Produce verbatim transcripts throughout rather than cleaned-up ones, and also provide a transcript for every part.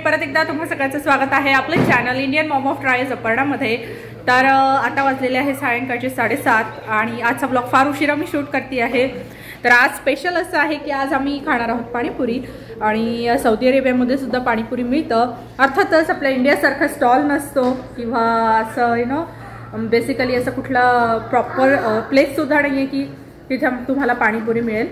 परत एकदा तुम्हा सगळ्यांचं स्वागत आहे आपलं channel Indian mom of tries अपर्णामध्ये। तर आता वाजलेले आहे सायंकाळचे साडेसात आणि आजचा ब्लॉग फार उशिरा मी शूट करते आहे। तर आज स्पेशल असं आहे की आज आम्ही खाणार आहोत पाणीपुरी आणि सौदी अरेबियामध्ये सुद्धा पाणीपुरी मिळतं। अर्थातच आपल्या इंडियासारखा स्टॉल नसतो किंवा असं यु नो बेसिकली असं कुठला प्रॉपर प्लेस सुद्धा नाही आहे की तिथे तुम्हाला पाणीपुरी मिळेल।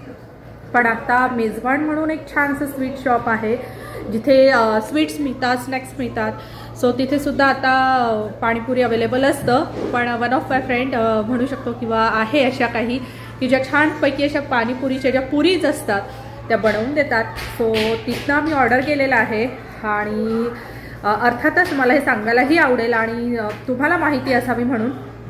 पण आता मेजबान म्हणून एक छानसं स्वीट शॉप आहे जिथे स्वीट्स मिळतात, स्नॅक्स मिळतात। सो तिथे सुद्धा आता पाणीपुरी अवेलेबल असतं। पण वन ऑफ माय फ्रेंड म्हणू शकतो किंवा आहे अशा काही की ज्या छानपैकी अशा पाणीपुरीच्या ज्या पुरीज असतात त्या बनवून देतात। सो तिथनं मी ऑर्डर केलेलं आहे आणि अर्थातच मला हे सांगायलाही आवडेल आणि तुम्हाला माहिती असावी म्हणून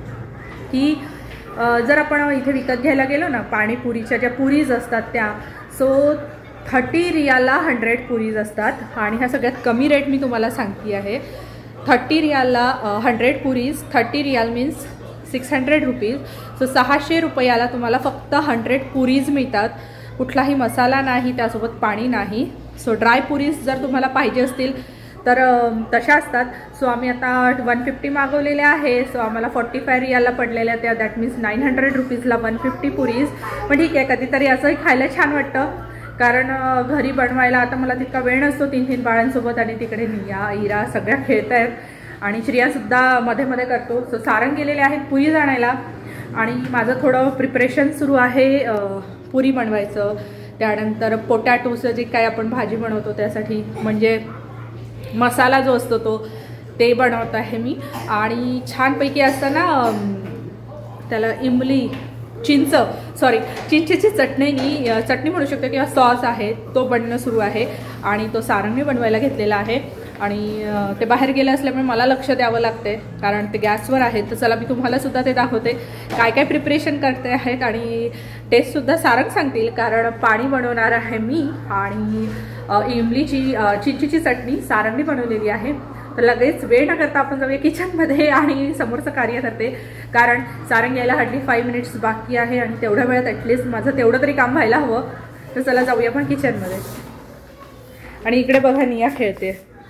की जर आपण इथे विकत घ्यायला गेलो ना पाणीपुरीच्या ज्या पुरीज असतात त्या सो थर्टी रियालला हंड्रेड पुरीज असतात आणि ह्या सगळ्यात कमी रेट मी तुम्हाला सांगते आहे। थर्टी रियालला hundred puris, thirty riyal means six hundred rupees. So सहाशे रुपयाला तुम्हाला फक्त हंड्रेड पुरीज मिळतात। कुठलाही मसाला नाही, त्यासोबत पाणी नाही। सो ड्राय पुरीज जर तुम्हाला पाहिजे असतील तर तशा असतात। सो आम्ही आता वन फिफ्टी मागवलेल्या आहे। सो आम्हाला फोर्टी फाय रियालला पडलेल्या त्या, दॅट मीन्स नाईन हंड्रेड रुपीजला वन फिफ्टी पुरीज। पण ठीक आहे, कधीतरी असंही खायला छान वाटतं कारण घरी बनवायला आता मला तितका वेळ नसतो तीन तीन बाळांसोबत आणि तिकडे निया इरा सगळ्या खेळत आहेत आणि श्रियासुद्धा मध्ये मध्ये करतो। सो सारंग गेलेले आहेत पुरी आणायला आणि माझं थोडं प्रिपरेशन सुरू आहे पुरी बनवायचं। त्यानंतर पोटॅटोचं जे काय आपण भाजी बनवतो त्यासाठी म्हणजे मसाला जो असतो तो ते बनवत आहे मी। आणि छानपैकी असतं ना त्याला इमली चिंच सॉरी चिंचेची चटणी चटणी म्हणू शकतो किंवा सॉस आहे तो बनणं सुरू आहे आणि तो सारंग मी बनवायला घेतलेला आहे। आणि ते बाहेर गेले असल्यामुळे मला लक्ष द्यावं लागते कारण ते गॅसवर आहे। तर चला मी तुम्हाला सुद्धा ते दाखवते काय काय प्रिपरेशन करते आहेत आणि टेस्टसुद्धा सारंग सांगतील कारण पाणी बनवणार आहे मी आणि इमलीची चिंचेची चटणी सारंगनी बनवलेली आहे। तर लगेच वेळ न करता आपण जाऊया किचनमध्ये आणि समोरचं कार्य करते कारण सारंग यायला हार्डली फाईव्ह मिनिट्स बाकी आहे आणि तेवढ्या वेळात ॲटलिस्ट माझं तेवढं तरी काम व्हायला हवं। तर चला जाऊया आपण किचनमध्ये। आणि इकडे बघा निया खेळते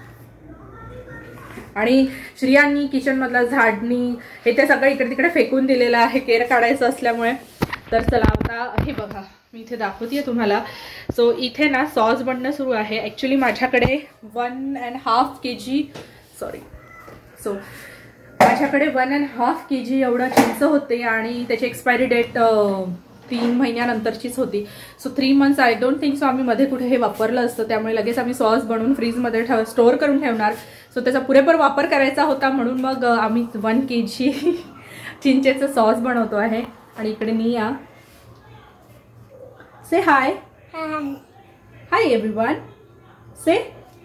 आणि श्रियांनी किचनमधला झाडणी हे ते सगळं इकडे तिकडे फेकून दिलेलं आहे केर काढायचं असल्यामुळे। तर चला आता हे बघा मी इथे दाखवते तुम्हाला। सो इथे ना सॉस बनणं सुरू आहे। ॲक्च्युली माझ्याकडे one and half K G sorry so माझ्याकडे one and half K G एवढं चिंच होते आणि त्याची एक्सपायरी डेट तीन महिन्यानंतरचीच होती। So three months I don't think so आम्ही मध्ये कुठे हे वापरलं असतं त्यामुळे लगेच आम्ही सॉस बनवून फ्रीजमध्ये ठेव स्टोअर करून ठेवणार। सो त्याचा पुरेपूर वापर करायचा होता म्हणून मग आम्ही वन के जी चिंचेचं सॉस बनवतो आहे। आणि इकडे निया से हाय हाय एव्हरीवन से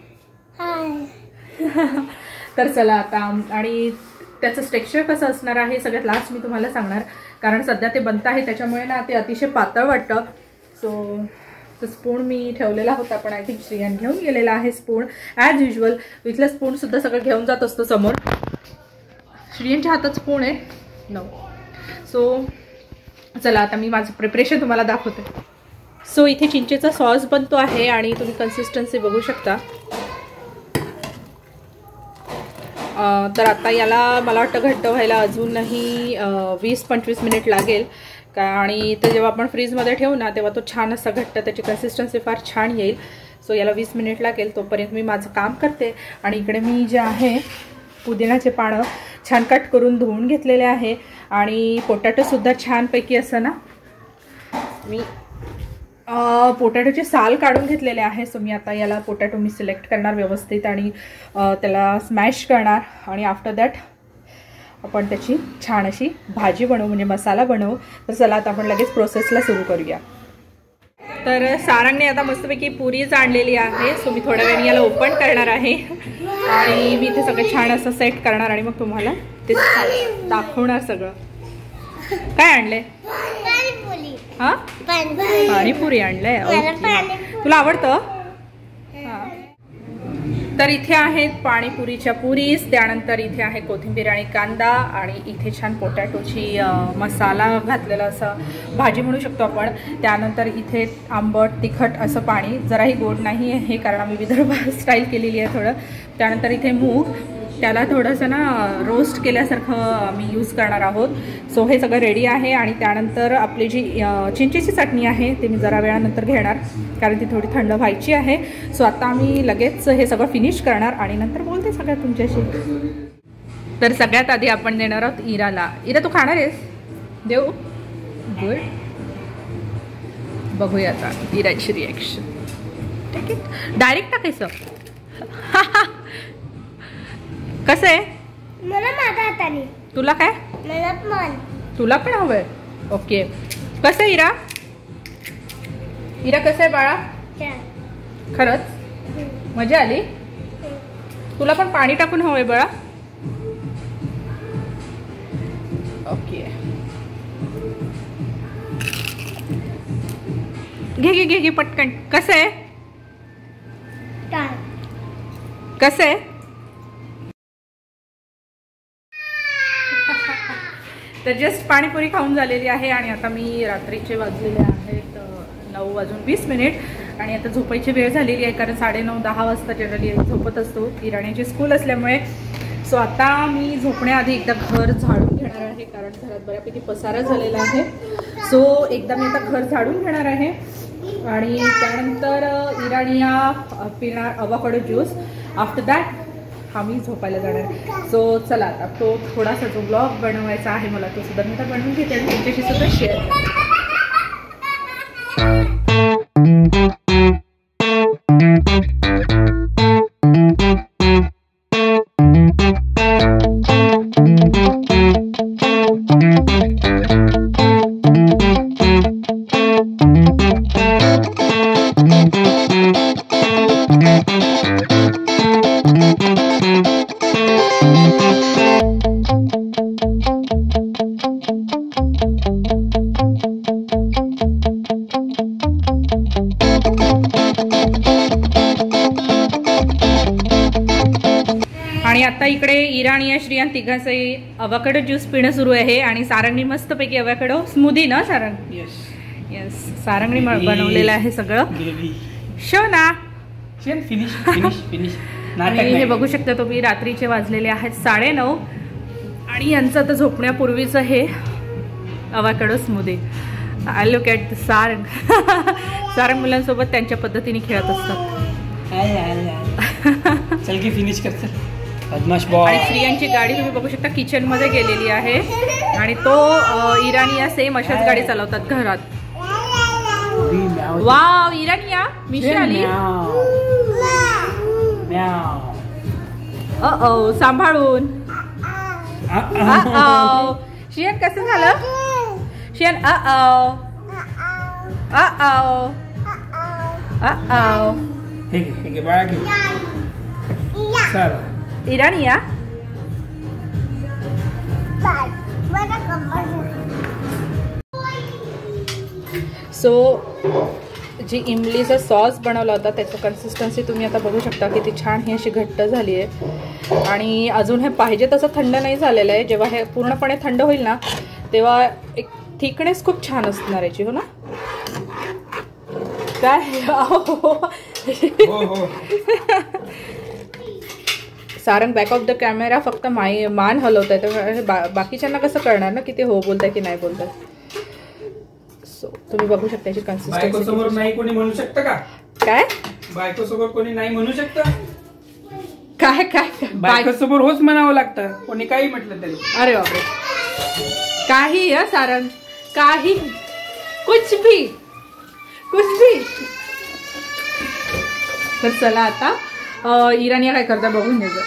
हाय। तर चला आता आणि त्याचं टेक्स्चर कसं असणार आहे सगळ्यात लास्ट मी तुम्हाला सांगणार कारण सध्या ते बनत आहे त्याच्यामुळे ना ते अतिशय पातळ वाटतं। सो स्पून मी ठेवलेला होता पण आय थिंक श्रियान घेऊन गेलेला आहे स्पून ॲज युजल। इथलं स्पूनसुद्धा सगळं घेऊन जात असतो समोर। श्रियांच्या हातात स्पून आहे नो। सो चला आता मी माझं प्रिपरेशन तुम्हाला दाखवते। सो इथे चिंचेचा सॉस बनतो आहे आणि तुम्ही कन्सिस्टन्सी बघू शकता। तर आता याला मला वाटतं घट्ट व्हायला अजूनही वीस पंचवीस मिनिट लागेल का आणि ते जेव्हा आपण फ्रीजमध्ये ठेवू ना तेव्हा तो छान असा घट्ट त्याची कन्सिस्टन्सी फार छान येईल। सो याला वीस मिनिट लागेल तोपर्यंत मी माझं काम करते। आणि इकडे मी जे आहे पुदिनाचे पानं छान कट करून धुवून घेतलेले आहे आणि पोटॅटोसुद्धा छानपैकी असं ना मी पोटॅटोचे साल काढून घेतलेले आहे। सो मी आता याला पोटॅटो मी सिलेक्ट करणार व्यवस्थित आणि त्याला स्मॅश करणार आणि आफ्टर दॅट आपण त्याची छान अशी भाजी बनवू म्हणजे मसाला बनवू। तर चला आता आपण लगेच प्रोसेसला सुरू करूया। तर सारंगने आता मस्तपैकी पुरीज आणलेली आहे। सो मी थोड्या वेळाने याला ओपन करणार आहे आणि मी इथे सगळं छान असं सेट करणार आणि मग तुम्हाला ते दाखवणार सगळं। काय आणले हा पाणीपुरी आणलंय। तुला आवडतं? तर इथे आहेत पाणीपुरीच्या पुरीस, त्यानंतर इथे आहे कोथिंबीर आणि कांदा, आणि इथे छान पोटॅटोची मसाला घातलेला असं भाजी म्हणू शकतो आपण. त्यानंतर इथे आंबट तिखट असं पाणी, जराही गोड नाही आहे कारण आम्ही विदर्भ स्टाईल केलेली आहे थोडं. त्यानंतर इथे मूग, त्याला थोडंसं ना रोस्ट केल्यासारखं आम्ही यूज करणार आहोत. सो हे सगळं रेडी आहे. आणि त्यानंतर आपली जी चिंचेची चटणी आहे ती मी जरा वेळानंतर घेणार कारण ती थोडी थंड व्हायची आहे. सो आता आम्ही लगेच हे सगळं फिनिश करणार आणि नंतर बोलते सगळ्यात तुमच्याशी. तर सगळ्यात आधी आपण देणार आहोत इराला. इरा तू खाणार आहेस? देऊ. गुड. बघूया आता इराची रिॲक्शन. ठीक आहे, डायरेक्ट टाकायचं. कसं आहे? मला माझ्या हाताने. तुला काय? मला पण. तुला पण हवंय? ओके. कसं आहे इरा? इरा कसं आहे बाळा? खरंच मजा आली? तुला पण पाणी टाकून हवंय बाळा? ओके. घे घे घे घे पटकन. कसं आहे? कसं आहे? तर जस्ट पाणीपुरी खाऊन झालेली आहे आणि आता मी रात्रीचे वाजलेले आहेत नऊ वाजून वीस मिनिट आणि आता झोपायची वेळ झालेली आहे कारण साडेनऊ दहा वाजता जनरली झोपत असतो इराणीची स्कूल असल्यामुळे. सो आता मी झोपण्याआधी एकदा घर झाडून घेणार आहे कारण घरात बऱ्यापैकी पसारा झालेला आहे. सो एकदा मी आता घर झाडून घेणार आहे आणि त्यानंतर इराणिया पिणार अवाकाडो ज्यूस. आफ्टर दॅट आम्ही झोपायला जाणार आहे. सो चला आता तो थोडासा जो ब्लॉग बनवायचा आहे मला तो सुद्धा मी तर बनवून घेते आणि तुमच्याशी सुद्धा शेअर करते. आणि आता इकडे इराणी या श्रियान तिघांचंही अवाकाडो ज्यूस पिणं सुरू आहे आणि सारंगणी मस्तपैकी अवाकाडो स्मूदी ना सारंग? यस यस, सारंगणी बनवलेलं आहे सगळं. शो ना फिनिश फिनिश फिनिश. आणि हे बघू शकता तुम्ही रात्रीचे वाजलेले आहेत साडेनऊ आणि यांचं आता झोपण्यापूर्वीचं हे avocado smoothie. I look at the Sarang. Sarang मुलांसोबत त्यांच्या पद्धतीने खेळत असतात. चल की फिनिश कर. आणि स्त्रियांची गाडी तुम्ही बघू शकता किचन मध्ये गेलेली आहे आणि तो इराणिया सेम अशाच गाडी चालवतात घरात. वाव इराणिया मिशी आली. अ सांभाळून. अ शियन कसं झालं? शियन अ अ इराणिया. सो जी इमलीचा सॉस बनवला होता त्याचं कन्सिस्टन्सी तुम्ही आता बघू शकता किती छान ही अशी घट्ट झाली आहे आणि अजून हे पाहिजे तसं थंड नाही झालेलं आहे. जेव्हा हे पूर्णपणे थंड होईल ना तेव्हा एक थिकनेस खूप छान असणार याची. हो ना? काय Sarang back of the camera फक्त माय मान हलवत आहे तर बा बाकीच्यांना कसं कळणार ना की ते हो बोलताय की नाही बोलताय. सो तुम्ही बघू शकता याची कन्सिस्टन्सी. बायको समोर नाही कोणी म्हणू शकतं का? काय बायको समोर कोणी नाही म्हणू शकतं? काय काय बायको समोर होच म्हणावं लागतं कोणी काही म्हटलं तरी. अरे बापरे. काही है सारंग काही कुछ भी कुछ भी. तर चला आता इराणिया काय करता बघून घ्यायचं.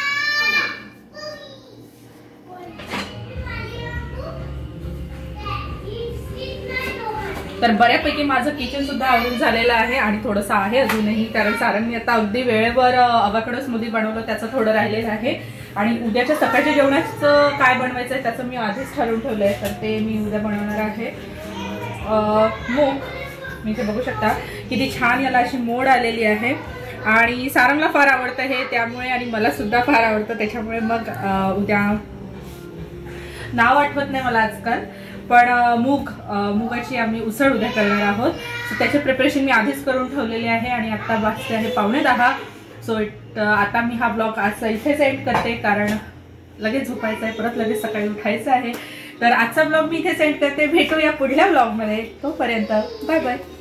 तर बऱ्यापैकी माझं किचन सुद्धा आवरून झालेलं आहे आणि थोडंसं आहे अजूनही कारण सारंगनी आता अगदी वेळेवर अवाकाडो स्मूदी बनवलं त्याचं थोडं राहिलेलं आहे आणि उद्याच्या सकाळच्या जेवणाचं काय बनवायचं आहे त्याचं मी आधीच ठरवून ठेवलं आहे तर ते मी उद्या बनवणार आहे. मूग मी ते बघू शकता किती छान याला अशी मोड आलेली आहे आणि सारंगला फार आवडतं हे, त्यामुळे आणि मला सुद्धा फार आवडतं, त्याच्यामुळे मग उद्या नाव आठवत नाही मला आजकाल, पण मूग मुगाची आम्ही उसळ उद्या करणार आहोत. सो त्याचे प्रिपरेशन मी आधीच करून ठेवलेले आहे आणि आता वाजते आहे पावणे दहा. सो आता मी हा ब्लॉग आजचा इथेच एंड करते, कारण लगेच झोपायचं आहे, परत लगेच सकाळी उठायचं आहे. तर आजचा ब्लॉग मी इथेच एंड करते. भेटूया पुढल्या ब्लॉगमध्ये, तोपर्यंत बाय बाय.